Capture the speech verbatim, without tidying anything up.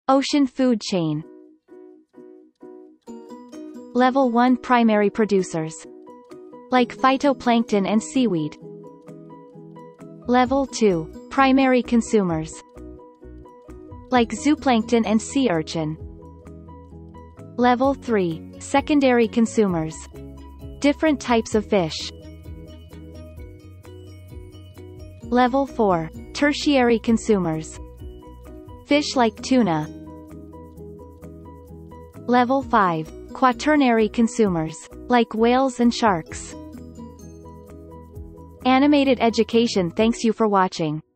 Ocean food chain. Level one primary producers. Like phytoplankton and seaweed. Level two primary consumers. Like zooplankton and sea urchin. Level three secondary consumers. Different types of fish. Level four tertiary consumers. Fish like tuna. Level five quaternary consumers, like whales and sharks. Animated education. Thanks you for watching.